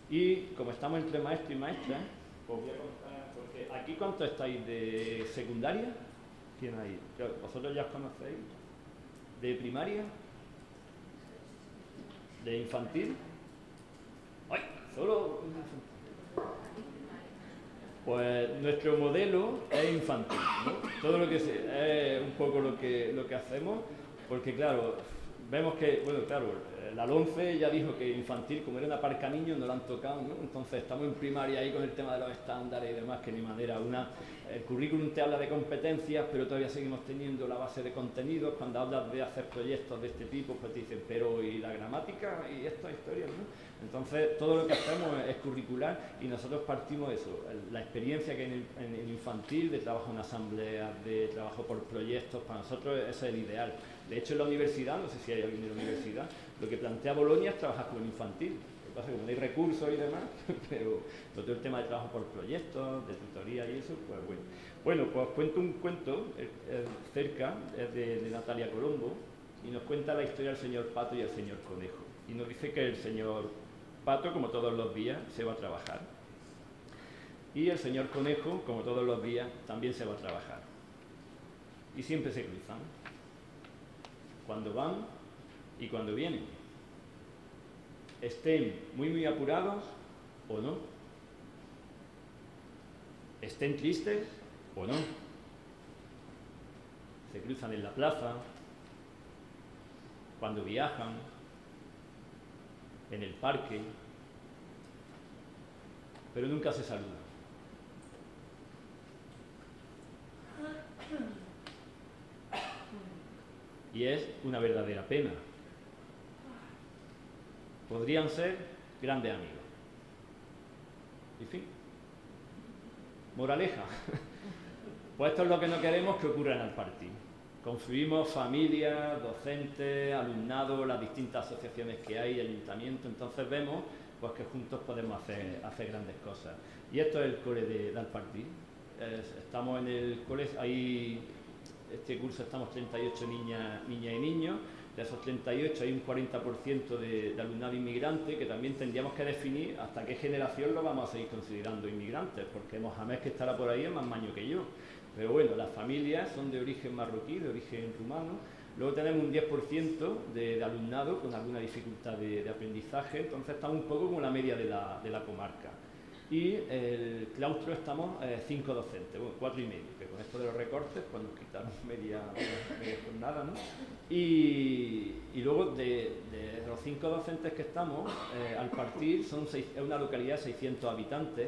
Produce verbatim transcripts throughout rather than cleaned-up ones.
Y como estamos entre maestro y maestra, os voy a contar, porque aquí ¿cuántos estáis de secundaria? ¿Quién hay? ¿Vosotros ya os conocéis? ¿De primaria? ¿De infantil? ¡Ay! Solo pues nuestro modelo es infantil, ¿no? Todo lo que se, es un poco lo que, lo que hacemos, porque claro, vemos que, bueno, claro, la LOMCE ya dijo que infantil, como era una parca niños, no la han tocado, ¿no? Entonces estamos en primaria ahí con el tema de los estándares y demás, que ni manera. Una, el currículum te habla de competencias, pero todavía seguimos teniendo la base de contenidos. Cuando hablas de hacer proyectos de este tipo, pues te dicen, pero ¿y la gramática? Y estas historias, ¿no? Entonces todo lo que hacemos es curricular y nosotros partimos de eso, la experiencia que hay en el, en el infantil, de trabajo en asambleas, de trabajo por proyectos, para nosotros ese es el ideal. De hecho, en la universidad, no sé si hay alguien de la universidad, lo que plantea Bolonia es trabajar con el infantil. Lo que pasa es que como no hay recursos y demás, pero todo el tema de trabajo por proyectos, de tutoría y eso, pues bueno. Bueno, pues os cuento un cuento eh, eh, cerca, es de, de Natalia Colombo, y nos cuenta la historia del señor Pato y el señor Conejo. Y nos dice que el señor Pato, como todos los días, se va a trabajar. Y el señor Conejo, como todos los días, también se va a trabajar. Y siempre se cruzan. Cuando van y cuando vienen. Estén muy muy apurados o no. Estén tristes o no. Se cruzan en la plaza, cuando viajan, en el parque, pero nunca se saludan. Y es una verdadera pena. Podrían ser grandes amigos. En fin. Moraleja. Pues esto es lo que no queremos que ocurra en Alpartir. Confluimos familias, docentes, alumnado, las distintas asociaciones que hay, ayuntamiento, entonces vemos pues que juntos podemos hacer, hacer grandes cosas. Y esto es el cole de, de Alpartir. Es, estamos en el cole, ahí, este curso estamos treinta y ocho niñas, niñas y niños. De esos treinta y ocho hay un cuarenta por ciento de, de alumnado inmigrante, que también tendríamos que definir hasta qué generación lo vamos a seguir considerando inmigrantes, porque Mohamed, que estará por ahí, es más maño que yo. Pero bueno, las familias son de origen marroquí, de origen rumano. Luego tenemos un diez por ciento de, de alumnado con alguna dificultad de, de aprendizaje, entonces estamos un poco como la media de la, de la comarca. Y el claustro estamos eh, cinco docentes, bueno, cuatro y medio, que con esto de los recortes pues nos quitaron media, media jornada, ¿no? Y, y luego de, de los cinco docentes que estamos, eh, al partir son seis, es una localidad de seiscientos habitantes.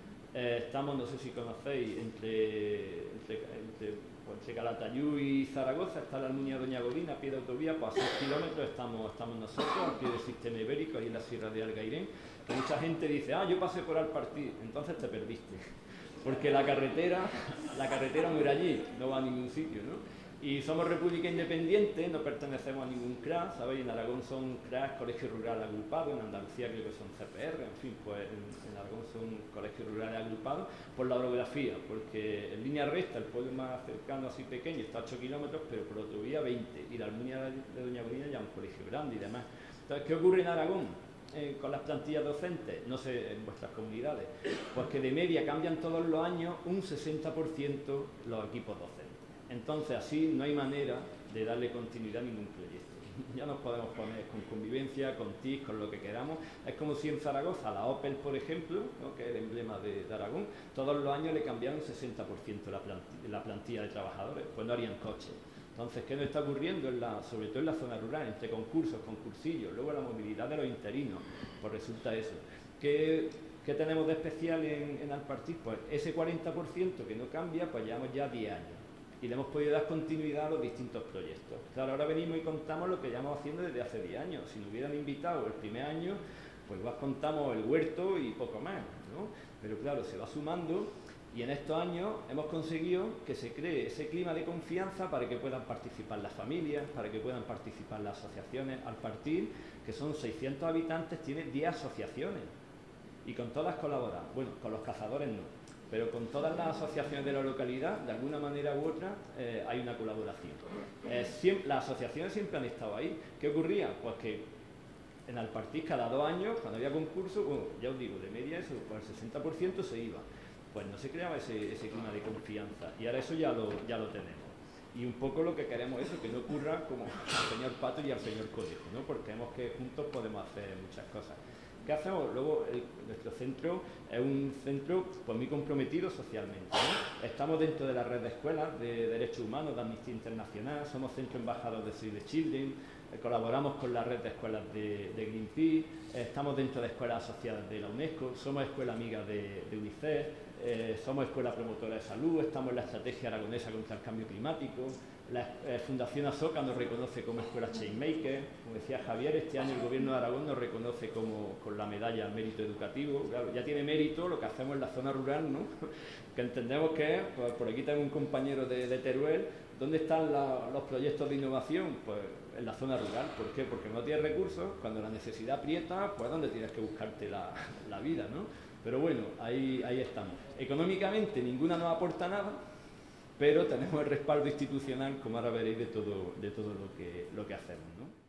Eh, estamos, no sé si conocéis, entre, entre, entre, pues, entre Calatayud y Zaragoza, está la Almunia Doña Godina, a pie de autovía, pues a seis kilómetros estamos, estamos nosotros, al pie del sistema ibérico, ahí en la Sierra de Algairén, que mucha gente dice, ah, yo pasé por Alpartir, entonces te perdiste, porque la carretera, la carretera no era allí, no va a ningún sitio, ¿no? Y somos República Independiente, no pertenecemos a ningún C R A, ¿sabéis? En Aragón son C R A S, Colegio Rural Agrupado, en Andalucía creo que son C P R, en fin, pues en, en Aragón son colegios rurales agrupados por la orografía, porque en línea recta el pueblo más cercano, así pequeño, está a ocho kilómetros, pero por autovía veinte, y la Almunia de Doña Godina ya es un colegio grande y demás. Entonces, ¿qué ocurre en Aragón? Eh, con las plantillas docentes, no sé, en vuestras comunidades, pues que de media cambian todos los años un sesenta por ciento los equipos docentes. Entonces, así no hay manera de darle continuidad a ningún proyecto. Ya nos podemos poner con convivencia, con T I C, con lo que queramos. Es como si en Zaragoza, la Opel, por ejemplo, ¿no?, que es el emblema de, de Aragón, todos los años le cambiaron un sesenta por ciento la plantilla, la plantilla de trabajadores, pues no harían coches. Entonces, ¿qué nos está ocurriendo? En la, sobre todo en la zona rural, entre concursos, concursillos, luego la movilidad de los interinos? Pues resulta eso. ¿Qué, qué tenemos de especial en, en Alpartir? Pues ese cuarenta por ciento que no cambia, pues llevamos ya diez años. Y le hemos podido dar continuidad a los distintos proyectos. Claro, ahora venimos y contamos lo que llevamos haciendo desde hace diez años. Si nos hubieran invitado el primer año, pues igual contamos el huerto y poco más, ¿no? Pero claro, se va sumando y en estos años hemos conseguido que se cree ese clima de confianza para que puedan participar las familias, para que puedan participar las asociaciones. Alpartir, que son seiscientos habitantes, tiene diez asociaciones y con todas colaboran. Bueno, con los cazadores no, pero con todas las asociaciones de la localidad, de alguna manera u otra, eh, hay una colaboración. Eh, siempre, las asociaciones siempre han estado ahí. ¿Qué ocurría? Pues que En Alpartís cada dos años, cuando había concurso, bueno, ya os digo, de media eso, pues el sesenta por ciento se iba. Pues no se creaba ese, ese clima de confianza y ahora eso ya lo, ya lo tenemos. Y un poco lo que queremos es eso, que no ocurra como al señor Pato y al señor Conejo, ¿no? Porque vemos que juntos podemos hacer muchas cosas. ¿Qué hacemos? Luego, el, nuestro centro es un centro pues, muy comprometido socialmente, ¿no? Estamos dentro de la red de escuelas de derechos humanos de Amnistía Internacional, somos centro embajador de Save the Children, eh, colaboramos con la red de escuelas de, de Greenpeace, eh, estamos dentro de escuelas asociadas de la UNESCO, somos escuela amiga de, de UNICEF, eh, somos escuela promotora de salud, estamos en la estrategia aragonesa contra el cambio climático. La eh, Fundación Asoka nos reconoce como escuela Changemaker, como decía Javier, este año el Gobierno de Aragón nos reconoce como, con la medalla al mérito educativo. Claro, ya tiene mérito lo que hacemos en la zona rural, ¿no? Que entendemos que es, pues, por aquí tengo un compañero de, de Teruel, ¿dónde están la, los proyectos de innovación? Pues en la zona rural. ¿Por qué? Porque no tienes recursos, cuando la necesidad aprieta, pues donde tienes que buscarte la, la vida, ¿no? Pero bueno, ahí, ahí estamos. Económicamente ninguna nos aporta nada, pero tenemos el respaldo institucional, como ahora veréis, de todo, de todo lo que, lo que hacemos, ¿no?